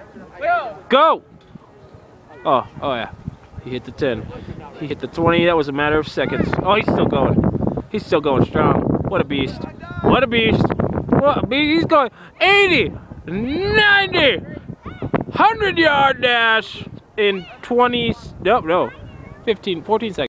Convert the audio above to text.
Go! Oh yeah. He hit the 10. He hit the 20. That was a matter of seconds. Oh, he's still going. He's still going strong. What a beast. What a beast. What a beast. He's going 80, 90, 100-yard dash in 20, no, 15, 14 seconds.